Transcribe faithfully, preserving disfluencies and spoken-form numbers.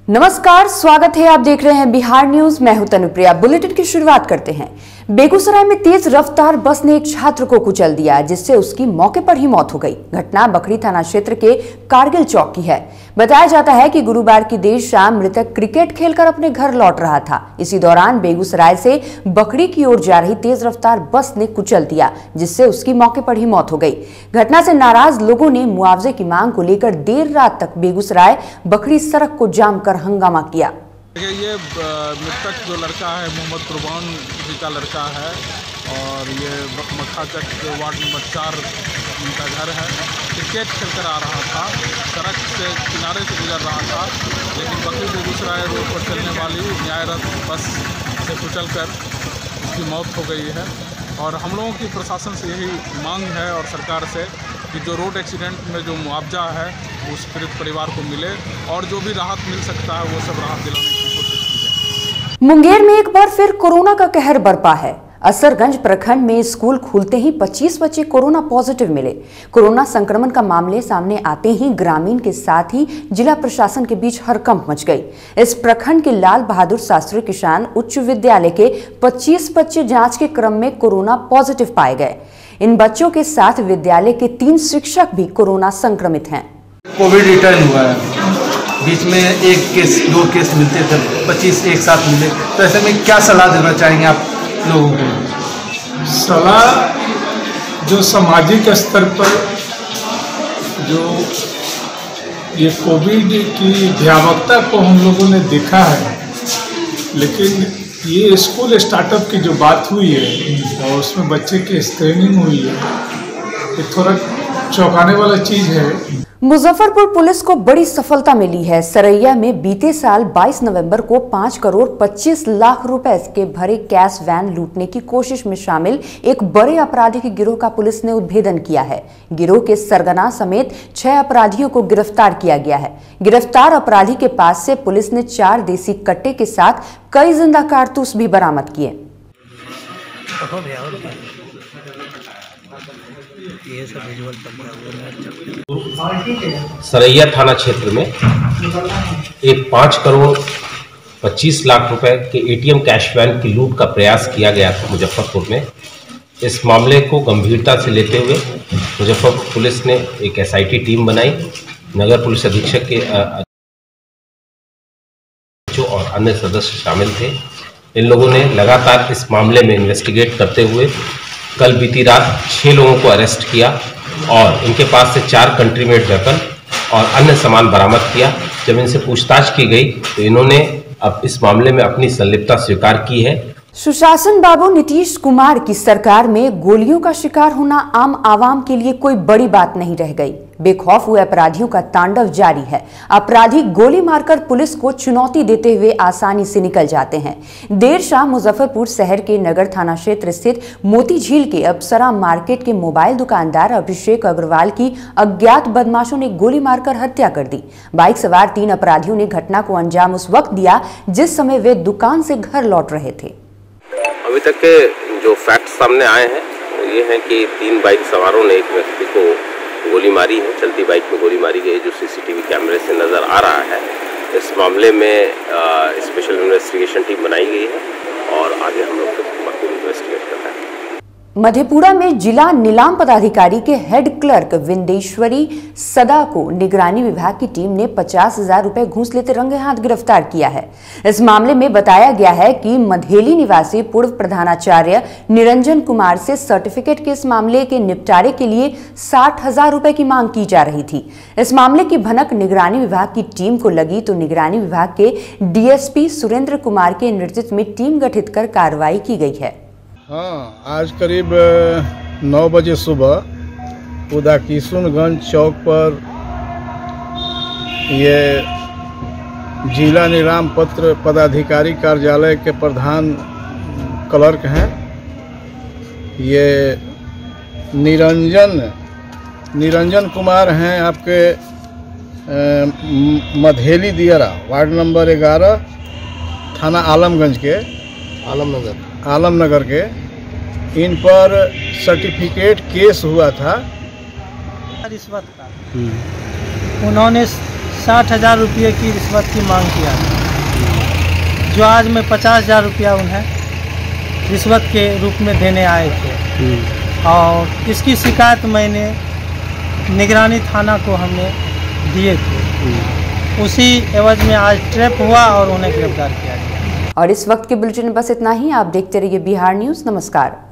नमस्कार, स्वागत है। आप देख रहे हैं बिहार न्यूज। मैं हूं तनुप्रिया। बुलेटिन की शुरुआत करते हैं। बेगूसराय में तेज रफ्तार बस ने एक छात्र को कुचल दिया, जिससे उसकी मौके पर ही मौत हो गई। घटना बखरी थाना क्षेत्र के कारगिल चौक की है। बताया जाता है कि गुरुवार की देर शाम मृतक क्रिकेट खेलकर अपने घर लौट रहा था। इसी दौरान बेगूसराय से बखरी की ओर जा रही तेज रफ्तार बस ने कुचल दिया, जिससे उसकी मौके पर ही मौत हो गई। घटना से नाराज लोगों ने मुआवजे की मांग को लेकर देर रात तक बेगूसराय बखरी सड़क को जाम कर हंगामा किया। ये मृतक जो लड़का है मोहम्मद कुर्बान जी का लड़का है और ये मक्खाचक वार्ड नंबर चार उनका घर है। क्रिकेट खेलकर आ रहा था, सड़क से किनारे से गुजर रहा था, लेकिन बखरी बेगूसराय रोड पर चलने वाली न्यायरत बस से कुचलकर उसकी मौत हो गई है। और हम लोगों की प्रशासन से यही मांग है और सरकार से कि जो रोड एक्सीडेंट में जो मुआवजा है उस पीड़ित परिवार को मिले और जो भी राहत मिल सकता है वो सब राहत दिलाने की कोशिश की जाए। मुंगेर में एक बार फिर कोरोना का कहर बरपा है। असरगंज प्रखंड में स्कूल खुलते ही पच्चीस बच्चे कोरोना पॉजिटिव मिले। कोरोना संक्रमण का मामले सामने आते ही ग्रामीण के साथ ही जिला प्रशासन के बीच हड़कंप मच गई। इस प्रखंड के लाल बहादुर शास्त्री किसान उच्च विद्यालय के पच्चीस बच्चे जांच के क्रम में कोरोना पॉजिटिव पाए गए। इन बच्चों के साथ विद्यालय के तीन शिक्षक भी कोरोना संक्रमित हैं। कोविड रिटर्न हुआ है, बीच में एक केस दो केस मिलते थे, पच्चीस एक साथ मिले, तो ऐसे में क्या सलाह देना चाहेंगे आप लोगों को? सलाह जो सामाजिक स्तर पर जो ये कोविड की भयावहता को हम लोगों ने देखा है, लेकिन ये स्कूल स्टार्टअप की जो बात हुई है और उसमें बच्चे की स्क्रीनिंग हुई है, ये थोड़ा चौंकाने वाला चीज़ है। मुजफ्फरपुर पुलिस को बड़ी सफलता मिली है। सरैया में बीते साल बाईस नवंबर को पाँच करोड़ पच्चीस लाख रुपए के भरे कैश वैन लूटने की कोशिश में शामिल एक बड़े अपराधी के गिरोह का पुलिस ने उद्भेदन किया है। गिरोह के सरगना समेत छह अपराधियों को गिरफ्तार किया गया है। गिरफ्तार अपराधी के पास से पुलिस ने चार देसी कट्टे के साथ कई जिंदा कारतूस भी बरामद किए। सरैया थाना क्षेत्र में एक पाँच करोड़ पच्चीस लाख रुपए के एटीएम कैश वैन की लूट का प्रयास किया गया था मुजफ्फरपुर में। इस मामले को गंभीरता से लेते हुए मुजफ्फरपुर पुलिस ने एक एसआईटी टीम बनाई। नगर पुलिस अधीक्षक के और अन्य सदस्य शामिल थे। इन लोगों ने लगातार इस मामले में इन्वेस्टिगेट करते हुए कल बीती रात छः लोगों को अरेस्ट किया और इनके पास से चार कंट्री मेड वेपन और अन्य सामान बरामद किया। जब इनसे पूछताछ की गई तो इन्होंने अब इस मामले में अपनी संलिप्तता स्वीकार की है। सुशासन बाबू नीतीश कुमार की सरकार में गोलियों का शिकार होना आम आवाम के लिए कोई बड़ी बात नहीं रह गई। बेखौफ हुए अपराधियों का तांडव जारी है। अपराधी गोली मारकर पुलिस को चुनौती देते हुए आसानी से निकल जाते हैं। देर शाम मुजफ्फरपुर शहर के नगर थाना क्षेत्र स्थित मोती झील के अप्सरा मार्केट के मोबाइल दुकानदार अभिषेक अग्रवाल की अज्ञात बदमाशों ने गोली मारकर हत्या कर दी। बाइक सवार तीन अपराधियों ने घटना को अंजाम उस वक्त दिया जिस समय वे दुकान से घर लौट रहे थे। अभी तक के जो फैक्ट सामने आए हैं वो ये हैं कि तीन बाइक सवारों ने एक व्यक्ति को गोली मारी है। चलती बाइक में गोली मारी गई जो सीसीटीवी कैमरे से नज़र आ रहा है। इस मामले में स्पेशल इन्वेस्टिगेशन टीम बनाई गई है और आगे हम लोग बाकी इन्वेस्टिगेट कर रहे हैं। मधेपुरा में जिला नीलाम पदाधिकारी के हेड क्लर्क विंदेश्वरी सदा को निगरानी विभाग की टीम ने पचास हजार रुपए घूस लेते रंगे हाथ गिरफ्तार किया है। इस मामले में बताया गया है कि मधेली निवासी पूर्व प्रधानाचार्य निरंजन कुमार से सर्टिफिकेट के इस मामले के निपटारे के लिए साठ हजार रुपए की मांग की जा रही थी। इस मामले की भनक निगरानी विभाग की टीम को लगी तो निगरानी विभाग के डीएसपी सुरेंद्र कुमार के नेतृत्व में टीम गठित कर कार्रवाई की गई है। हाँ, आज करीब नौ बजे सुबह उदा किशुनगंज चौक पर ये जिला नीलाम पत्र पदाधिकारी कार्यालय के प्रधान क्लर्क हैं, ये निरंजन निरंजन कुमार हैं, आपके मधेली दियरा वार्ड नंबर ग्यारह थाना आलमगंज के आलमनगर आलमनगर के। इन पर सर्टिफिकेट केस हुआ था रिश्वत का। उन्होंने साठ हज़ार रुपये की रिश्वत की मांग किया था, जो आज मैं पचास हज़ार रुपया उन्हें रिश्वत के रूप में देने आए थे। और इसकी शिकायत मैंने निगरानी थाना को हमने दिए थे। उसी एवज में आज ट्रैप हुआ और उन्हें गिरफ्तार किया गया। और इस वक्त के बुलेटिन में बस इतना ही। आप देखते रहिए बिहार न्यूज़। नमस्कार।